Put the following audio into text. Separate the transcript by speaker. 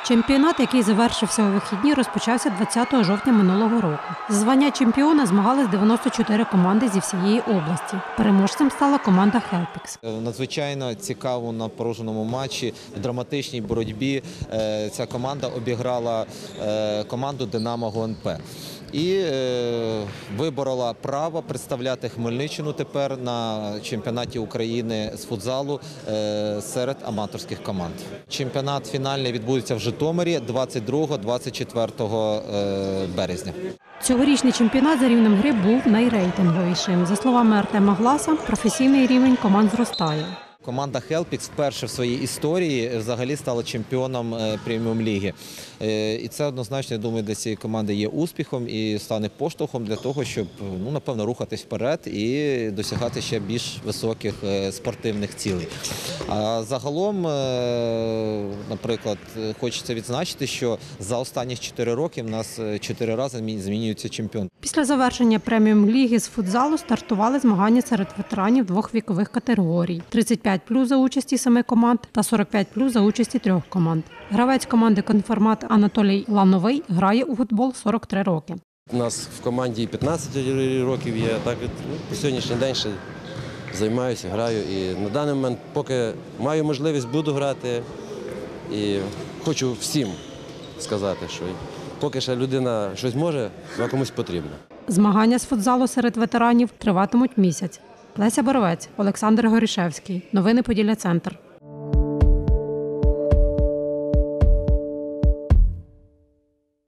Speaker 1: Чемпіонат, який завершився у вихідні, розпочався 20 жовтня минулого року. За звання чемпіона змагались 94 команди зі всієї області. Переможцем стала команда «Хелпікс».
Speaker 2: Надзвичайно цікаво на напруженому матчі, в драматичній боротьбі ця команда обіграла команду «Динамо ГУНП». І виборола право представляти Хмельниччину тепер на чемпіонаті України з футзалу серед аматорських команд. Чемпіонат фінальний відбудеться в Житомирі 22-24 березня.
Speaker 1: Цьогорічний чемпіонат за рівнем гри був найрейтинговішим. За словами Артема Гласа, професійний рівень команд зростає.
Speaker 2: Команда «Хелпікс» вперше в своїй історії взагалі стала чемпіоном преміум-ліги. І це однозначно, я думаю, для цієї команди є успіхом і стане поштовхом для того, щоб, напевно, рухатись вперед і досягати ще більш високих спортивних цілей. А загалом, наприклад, хочеться відзначити, що за останні 4 роки в нас 4 рази змінюється чемпіон.
Speaker 1: Після завершення преміум-ліги з футзалу стартували змагання серед ветеранів 2 вікових категорій – 35+ за участі 7 команд та 45+ за участі 3 команд. Гравець команди «Конформат» Анатолій Лановий грає у футбол 43 роки.
Speaker 3: У нас в команді 15 років є, так по сьогоднішній день ще займаюся, граю. І на даний момент, поки маю можливість, буду грати. І хочу всім сказати, що поки ще людина щось може, вона комусь потрібна.
Speaker 1: Змагання з футзалу серед ветеранів триватимуть місяць. Леся Боровець, Олександр Горішевський. Новини Поділля Центр.